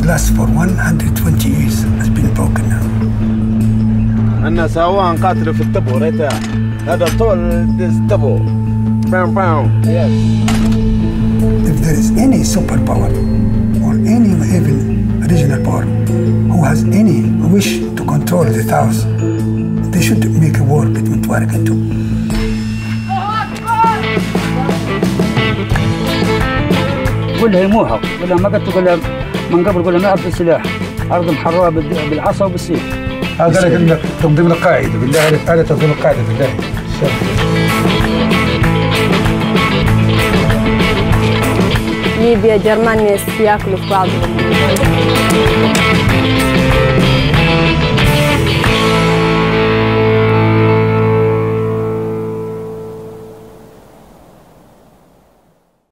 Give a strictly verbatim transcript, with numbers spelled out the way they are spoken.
lasts for one hundred twenty years has been broken now. أنا سوا نقاتل في التبو ريتها هذا طول التبو. Bam bam. Yes. If there is any superpower or any even regional power who has any wish to control the South, they should make a war between Tuareg and Tuareg. كلها يموحوا ولا ما قلت ولا من قبل ولا ما أخذ السلاح أرض محررة بالعصا وبالسيف. هذا لك تنظيم القاعدة بالله هذا تنظيم القاعدة بالله. ليبيا جرمانيا ياكلوا في بعضهم.